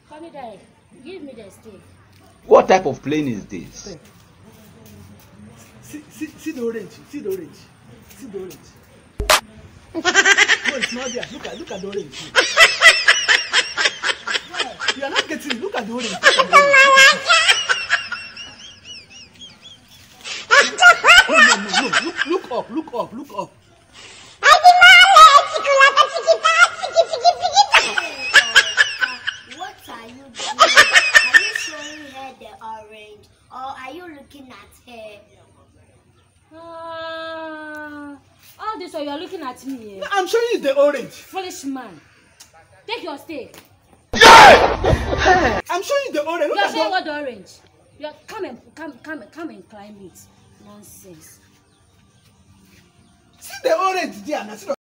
Funnydie, give me the stick. What type of plane is this? See the orange. See the orange. See the orange. No, it's not there. Look at the orange. You are not getting it. Look at the orange. Look at the orange. No. Look up. What are you doing? Are you showing her the orange or are you looking at her? All this while you are looking at me. I'm showing you the orange. Foolish man. Take your stick. I'm showing you the orange. You are showing what the orange? Come and climb it. Nonsense. See the orange there.